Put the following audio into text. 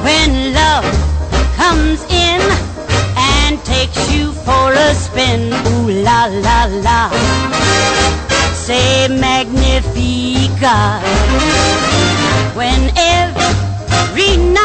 when love comes in and takes you for a spin. Ooh la la la, say Magnifica, when every night